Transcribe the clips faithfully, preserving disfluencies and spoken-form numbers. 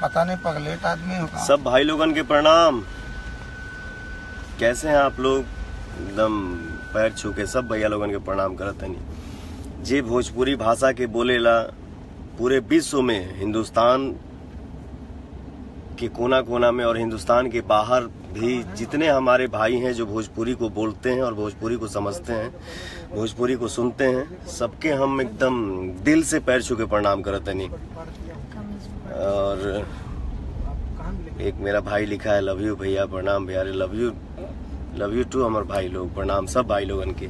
पता नहीं पगलेट आदमी होगा। सब भाई लोगन के प्रणाम। कैसे हैं आप लोग? एकदम पैर छू के सब भैया लोगन के प्रणाम करत हनी। जे भोजपुरी भाषा के बोलेला पूरे विश्व में, हिंदुस्तान के कोना कोना में और हिंदुस्तान के बाहर भी जितने हमारे भाई हैं जो भोजपुरी को बोलते हैं और भोजपुरी को समझते हैं, भोजपुरी को सुनते हैं, सबके हम एकदम दिल से पैर छू के प्रणाम करत हनी। और एक मेरा भाई लिखा है लव यू भैया, प्रणाम भैया, love you love you too हमारे भाई लोग, प्रणाम सब भाई लोगन के।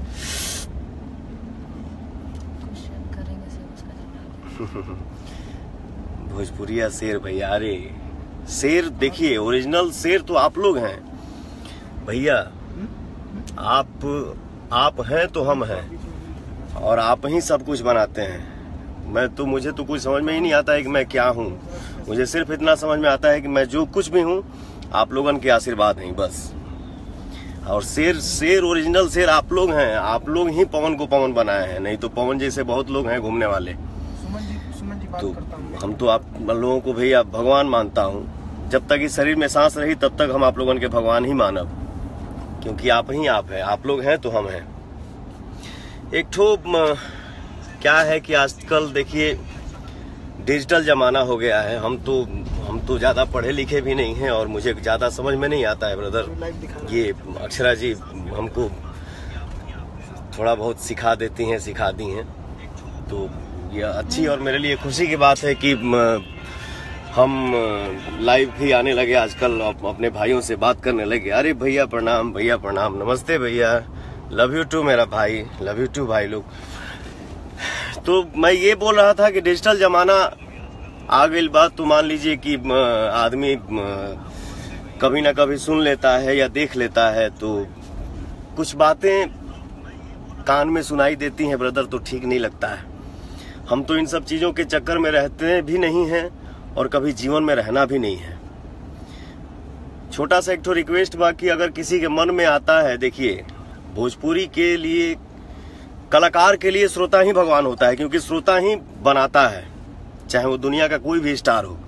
भोजपुरिया शेर भैया, अरे शेर देखिए, ओरिजिनल शेर तो आप लोग हैं भैया। आप आप हैं तो हम हैं और आप ही सब कुछ बनाते हैं। मैं तो मुझे तो कुछ समझ में ही नहीं आता है कि मैं क्या हूँ। मुझे सिर्फ इतना समझ में आता है कि मैं जो कुछ भी हूँ आप लोगन के आशीर्वाद हैं बस। और शेर शेर ओरिजिनल शेर आप लोग हैं। आप लोग ही पवन को पवन बनाए हैं, नहीं तो पवन जैसे बहुत लोग हैं घूमने वाले। तो हम तो आप लोगों को भैया भगवान मानता हूँ। जब तक इस शरीर में सांस रही तब तक हम आप लोगों के भगवान ही मानब, क्योंकि आप ही आप हैं। आप लोग हैं तो हम हैं। एक ठो क्या है कि आजकल देखिए डिजिटल जमाना हो गया है। हम तो हम तो ज्यादा पढ़े लिखे भी नहीं हैं और मुझे ज्यादा समझ में नहीं आता है ब्रदर। ये अक्षरा जी हमको थोड़ा बहुत सिखा देती हैं, सिखा दी हैं। तो ये अच्छी और मेरे लिए खुशी की बात है कि हम लाइव भी आने लगे आजकल, अपने भाइयों से बात करने लगे। अरे भैया प्रणाम, भैया प्रणाम, नमस्ते भैया, लव यू टू मेरा भाई, लव यू टू भाई लोग। तो मैं ये बोल रहा था कि डिजिटल जमाना आ गई बात, तो मान लीजिए कि आदमी कभी ना कभी सुन लेता है या देख लेता है, तो कुछ बातें कान में सुनाई देती हैं ब्रदर, तो ठीक नहीं लगता है। हम तो इन सब चीजों के चक्कर में रहते भी नहीं हैं और कभी जीवन में रहना भी नहीं है। छोटा सा एक ठो रिक्वेस्ट बाकी, अगर किसी के मन में आता है, देखिए भोजपुरी के लिए, कलाकार के लिए श्रोता ही भगवान होता है, क्योंकि श्रोता ही बनाता है, चाहे वो दुनिया का कोई भी स्टार हो।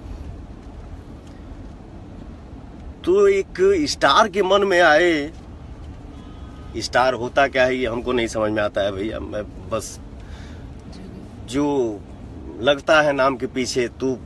तो एक स्टार के मन में आए, स्टार होता क्या है ये हमको नहीं समझ में आता है भैया। मैं बस जो लगता है नाम के पीछे, तू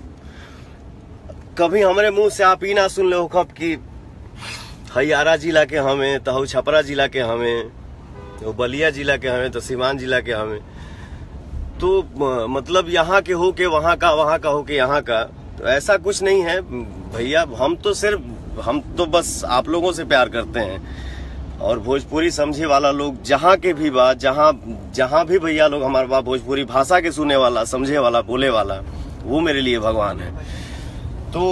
कभी हमारे मुंह से आप ही ना सुन ले हो कब कि हरियाणा जिला के हमें, तो छपरा जिला के हमें, तो बलिया जिला के हमें, तो सीवान जिला के हमें। तो मतलब यहाँ के हो के वहाँ का, वहाँ का हो के यहाँ का, तो ऐसा कुछ नहीं है भैया। हम तो सिर्फ हम तो बस आप लोगों से प्यार करते हैं। और भोजपुरी समझे वाला लोग जहाँ के भी बात, जहाँ जहाँ भी भैया लोग हमारे बात भोजपुरी भाषा के सुने वाला, समझे वाला, बोले वाला, वो मेरे लिए भगवान है। तो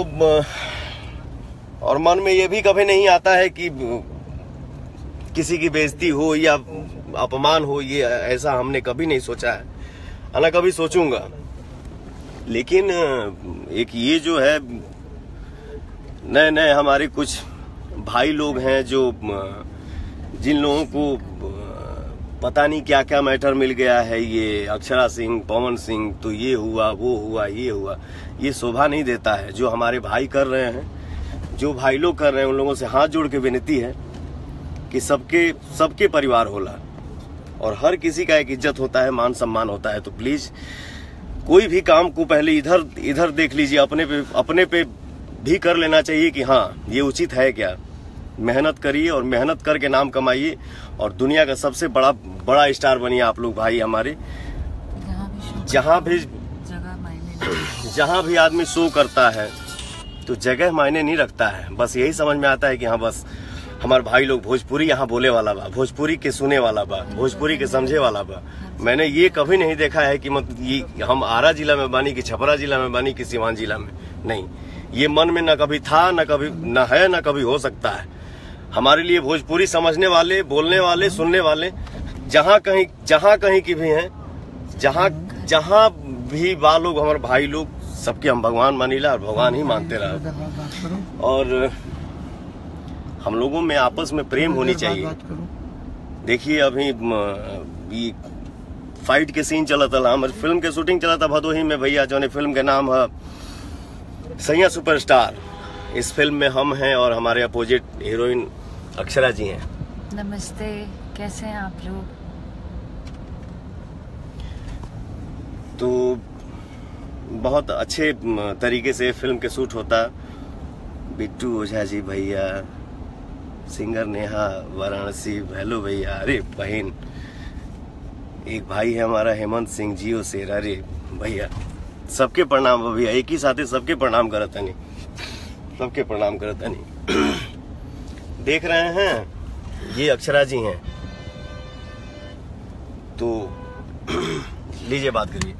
और मन में ये भी कभी नहीं आता है कि किसी की बेइज्जती हो या अपमान हो, ये ऐसा हमने कभी नहीं सोचा है, ना कभी सोचूंगा। लेकिन एक ये जो है, नए नए हमारे कुछ भाई लोग हैं जो जिन लोगों को पता नहीं क्या क्या मैटर मिल गया है, ये अक्षरा सिंह, पवन सिंह, तो ये हुआ, वो हुआ, ये हुआ, ये शोभा नहीं देता है। जो हमारे भाई कर रहे हैं, जो भाई लोग कर रहे हैं, उन लोगों से हाथ जोड़ के विनती है कि सबके सबके परिवार होला और हर किसी का एक इज्जत होता है, मान सम्मान होता है। तो प्लीज कोई भी काम को पहले इधर इधर देख लीजिए, अपने पे अपने पे भी कर लेना चाहिए कि हाँ ये उचित है क्या। मेहनत करिए और मेहनत करके नाम कमाइए और दुनिया का सबसे बड़ा बड़ा स्टार बनिए आप लोग भाई हमारे। जहाँ भी जहाँ भी आदमी शो करता है तो जगह मायने नहीं रखता है। बस यही समझ में आता है कि हाँ बस हमारे भाई लोग भोजपुरी यहाँ बोले वाला बा, भोजपुरी के सुने वाला बा, भोजपुरी के समझे वाला बा। मैंने ये कभी नहीं देखा है कि मतलब ये हम आरा जिला में बानी कि छपरा जिला में बानी कि सीवान जिला में, नहीं। ये मन में न कभी था, न कभी न है, न कभी हो सकता है। हमारे लिए भोजपुरी समझने वाले, बोलने वाले, सुनने वाले जहाँ कहीं जहाँ कहीं की भी हैं, जहाँ जहाँ भी बा लोग, हमारे भाई लोग, सबके हम भगवान मानीला और भगवान ही मानते रहे। और हम लोगों में आपस में प्रेम होनी चाहिए। देखिए अभी ये फाइट के सीन चला था, हमारे फिल्म के शूटिंग चला था भदोही में भैया, जो फिल्म के नाम है सैया सुपरस्टार इस फिल्म में हम हैं और हमारे अपोजिट हीरोइन अक्षरा जी हैं। नमस्ते, कैसे हैं आप लोग? तो बहुत अच्छे तरीके से फिल्म के शूट होता। बिट्टू ओझा जी भैया, सिंगर नेहा वाराणसी, हेलो भैया, अरे बहन, एक भाई है हमारा हेमंत सिंह जियो से, अरे भैया सबके प्रणाम भैया, एक ही साथ सबके प्रणाम करता नहीं, सबके प्रणाम करता नहीं। देख रहे हैं ये अक्षरा जी हैं, तो लीजिए बात करिए।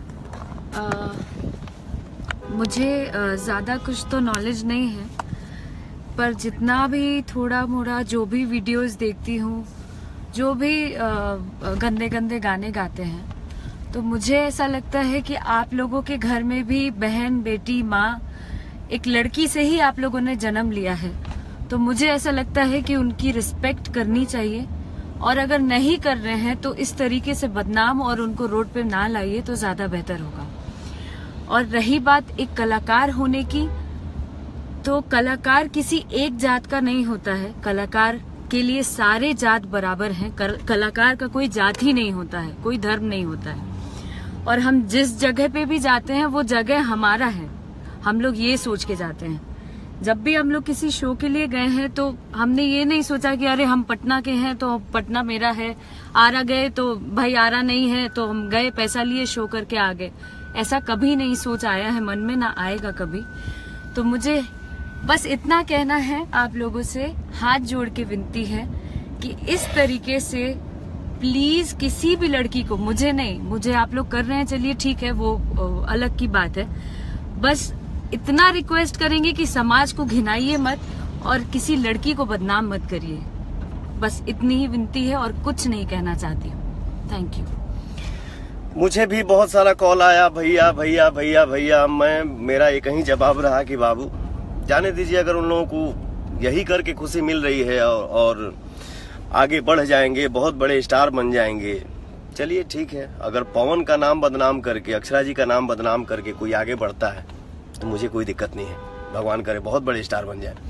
मुझे ज़्यादा कुछ तो नॉलेज नहीं है, पर जितना भी थोड़ा मोड़ा जो भी वीडियोस देखती हूँ, जो भी गंदे गंदे गाने गाते हैं, तो मुझे ऐसा लगता है कि आप लोगों के घर में भी बहन, बेटी, माँ, एक लड़की से ही आप लोगों ने जन्म लिया है। तो मुझे ऐसा लगता है कि उनकी रिस्पेक्ट करनी चाहिए, और अगर नहीं कर रहे हैं तो इस तरीके से बदनाम और उनको रोड पे ना लाइए तो ज्यादा बेहतर होगा। और रही बात एक कलाकार होने की, तो कलाकार किसी एक जात का नहीं होता है। कलाकार के लिए सारे जात बराबर हैं। कलाकार का कोई जात ही नहीं होता है, कोई धर्म नहीं होता है। और हम जिस जगह पे भी जाते हैं वो जगह हमारा है, हम लोग ये सोच के जाते हैं। जब भी हम लोग किसी शो के लिए गए हैं तो हमने ये नहीं सोचा कि अरे हम पटना के हैं तो पटना मेरा है, आरा गए तो भाई आरा नहीं है तो हम गए, पैसा लिए, शो करके आ गए। ऐसा कभी नहीं सोच आया है मन में, ना आएगा कभी। तो मुझे बस इतना कहना है, आप लोगों से हाथ जोड़ के विनती है कि इस तरीके से प्लीज किसी भी लड़की को, मुझे नहीं, मुझे आप लोग कर रहे हैं, चलिए ठीक है, वो अलग की बात है। बस इतना रिक्वेस्ट करेंगे कि समाज को घिनाइए मत और किसी लड़की को बदनाम मत करिए। बस इतनी ही विनती है और कुछ नहीं कहना चाहती हूँ। Thank you. मुझे भी बहुत सारा कॉल आया, भैया भैया भैया भैया। मैं मेरा एक ही जवाब रहा कि बाबू जाने दीजिए, अगर उन लोगों को यही करके खुशी मिल रही है और, और आगे बढ़ जाएंगे, बहुत बड़े स्टार बन जाएंगे, चलिए ठीक है। अगर पवन का नाम बदनाम करके, अक्षरा जी का नाम बदनाम करके कोई आगे बढ़ता है तो मुझे कोई दिक्कत नहीं है। भगवान करे बहुत बड़े स्टार बन जाए।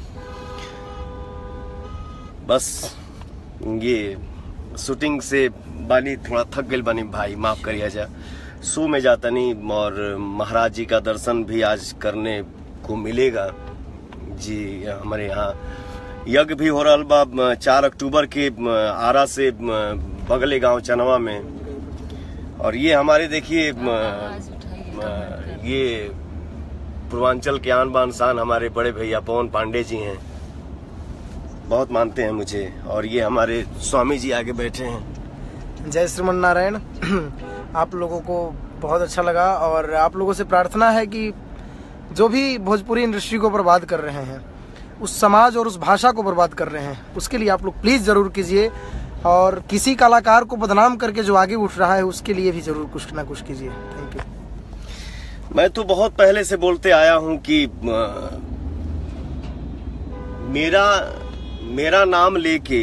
बस ये शूटिंग से बानी थोड़ा थक गई बानी भाई, माफ करिए जा। शो में जाता नहीं और महाराज जी का दर्शन भी आज करने को मिलेगा जी। हमारे यहाँ यज्ञ भी हो रहा बा चार अक्टूबर के आरा से बगले गांव चनवा में। और ये हमारे देखिए ये पूर्वांचल के आन बान शान हमारे बड़े भैया पवन पांडे जी हैं, बहुत मानते हैं मुझे। और ये हमारे स्वामी जी आगे बैठे हैं। जय श्रीमन नारायण। आप लोगों को बहुत अच्छा लगा और आप लोगों से प्रार्थना है कि जो भी भोजपुरी इंडस्ट्री को बर्बाद कर रहे हैं, उस समाज और उस भाषा को बर्बाद कर रहे हैं, उसके लिए आप लोग प्लीज जरूर कीजिए। और किसी कलाकार को बदनाम करके जो आगे उठ रहा है उसके लिए भी जरूर कुछ ना कुछ कीजिए। Thank you. मैं तो बहुत पहले से बोलते आया हूं कि मेरा मेरा नाम लेके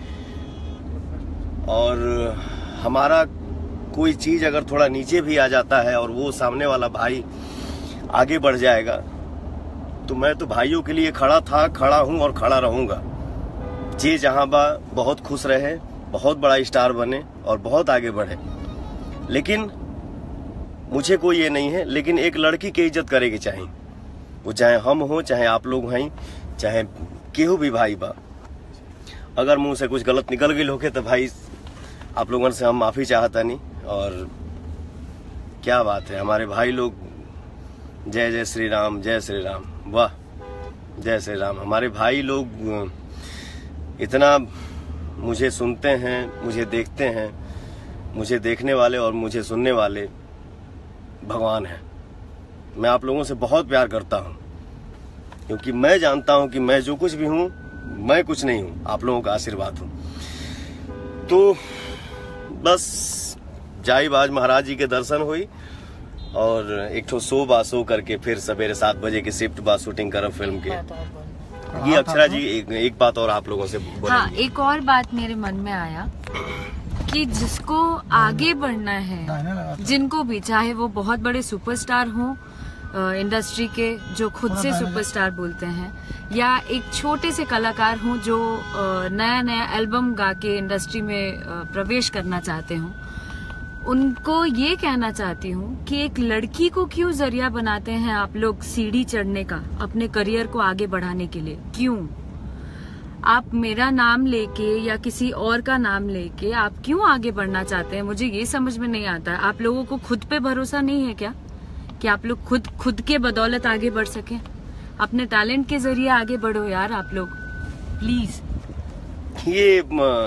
और हमारा कोई चीज अगर थोड़ा नीचे भी आ जाता है और वो सामने वाला भाई आगे बढ़ जाएगा, तो मैं तो भाइयों के लिए खड़ा था, खड़ा हूं और खड़ा रहूंगा। जे जहां बा बहुत खुश रहे, बहुत बड़ा स्टार बने और बहुत आगे बढ़े। लेकिन मुझे कोई ये नहीं है, लेकिन एक लड़की की इज्जत करेगी चाहिए, वो चाहे हम हो, चाहे आप लोग हैं, चाहे केहू भी भाई बा। अगर मुंह से कुछ गलत निकल गई होके तो भाई आप लोगों से हम माफी चाहता नहीं। और क्या बात है, हमारे भाई लोग जय जय श्री राम, जय श्री राम, वाह जय श्री राम। हमारे भाई लोग इतना मुझे सुनते हैं, मुझे देखते हैं, मुझे देखने वाले और मुझे सुनने वाले भगवान हैं। मैं आप लोगों से बहुत प्यार करता हूं, क्योंकि मैं जानता हूं कि मैं जो कुछ भी हूं, मैं कुछ नहीं हूं, आप लोगों का आशीर्वाद हूं। तो बस जाईबाज महाराज जी के दर्शन हुई और एक ठो सो बा सो करके फिर सवेरे सात बजे की शिफ्ट बा शूटिंग करब फिल्म के। ये अक्षरा जी एक, एक बात और आप लोगों से बोलेंगे। हाँ, एक और बात मेरे मन में आया कि जिसको आगे बढ़ना है, जिनको भी, चाहे वो बहुत बड़े सुपरस्टार हों इंडस्ट्री के जो खुद से सुपरस्टार बोलते हैं, या एक छोटे से कलाकार हूँ जो नया नया एल्बम गा के इंडस्ट्री में प्रवेश करना चाहते हूँ, उनको ये कहना चाहती हूँ कि एक लड़की को क्यों जरिया बनाते हैं आप लोग सीढ़ी चढ़ने का, अपने करियर को आगे बढ़ाने के लिए? क्यों आप मेरा नाम लेके या किसी और का नाम लेके आप क्यों आगे बढ़ना चाहते हैं? मुझे ये समझ में नहीं आता है। आप लोगों को खुद पे भरोसा नहीं है क्या कि आप लोग खुद खुद के बदौलत आगे बढ़ सकें? अपने टैलेंट के जरिए आगे बढ़ो यार आप लोग, प्लीज। ये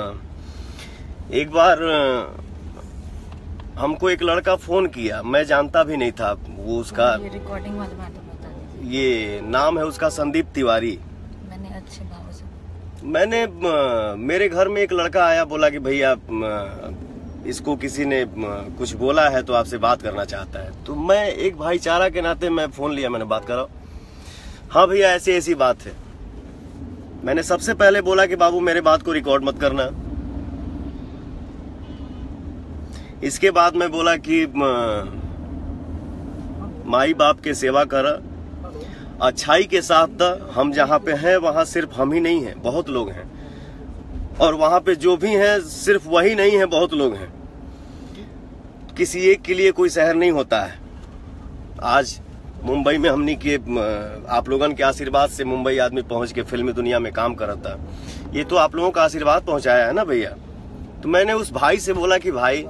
एक बार हमको एक लड़का फोन किया, मैं जानता भी नहीं था वो उसका, ये रिकॉर्डिंग वाले बात बता दीजिए। ये नाम है उसका संदीप तिवारी। मैंने अच्छे भाव से मैंने मेरे घर में एक लड़का आया, बोला कि भैया इसको किसी ने कुछ बोला है तो आपसे बात करना चाहता है। तो मैं एक भाईचारा के नाते मैं फोन लिया, मैंने बात करा। हाँ भैया ऐसी ऐसी बात है। मैंने सबसे पहले बोला कि बाबू मेरे बात को रिकॉर्ड मत करना। इसके बाद मैं बोला कि माई बाप के सेवा कर, अच्छाई के साथ द। हम जहाँ पे हैं वहाँ सिर्फ हम ही नहीं हैं, बहुत लोग हैं, और वहाँ पे जो भी हैं सिर्फ वही नहीं है, बहुत लोग हैं। किसी एक के लिए कोई शहर नहीं होता है। आज मुंबई में हमनी के आप लोगों के आशीर्वाद से मुंबई आदमी पहुंच के फिल्मी दुनिया में काम करता। ये तो आप लोगों का आशीर्वाद पहुंचाया है ना भैया। तो मैंने उस भाई से बोला कि भाई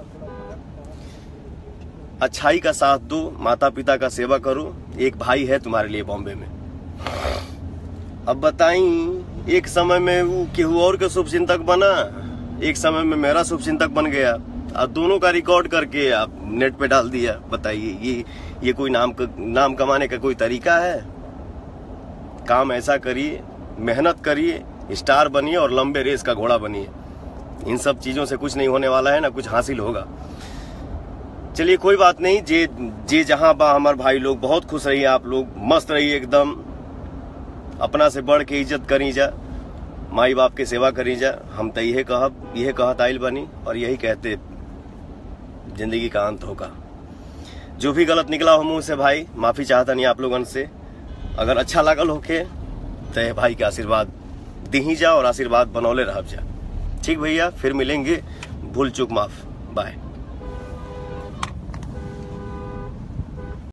अच्छाई का साथ दो, माता पिता का सेवा करो, एक भाई है तुम्हारे लिए बॉम्बे में। अब बताई, एक समय में वो केहू और के शुभ चिंतक बना, एक समय में मेरा शुभ चिंतक बन गया। अब दोनों का रिकॉर्ड करके आप नेट पे डाल दिया। बताइए ये ये कोई नाम नाम कमाने का कोई तरीका है? काम ऐसा करिए, मेहनत करिए, स्टार बनिए और लंबे रेस का घोड़ा बनिए। इन सब चीजों से कुछ नहीं होने वाला है ना, कुछ हासिल होगा। चलिए कोई बात नहीं, जे जे जहां बा हमारे भाई लोग, बहुत खुश रहिए, आप लोग मस्त रहिए एकदम। अपना से बढ़ के इज्जत करी जा, माई बाप के सेवा करी जा। हम तो यही कहब, यही कहत आइल बनी और यही कहते जिंदगी का अंत होगा। जो भी गलत निकला हो मुंह से भाई, माफी चाहता नहीं आप लोगन से। अगर अच्छा लागल होके तो भाई के आशीर्वाद दी ही जा और आशीर्वाद बनौले रह जा। ठीक भैया, फिर मिलेंगे। भूल चूक माफ। बाय।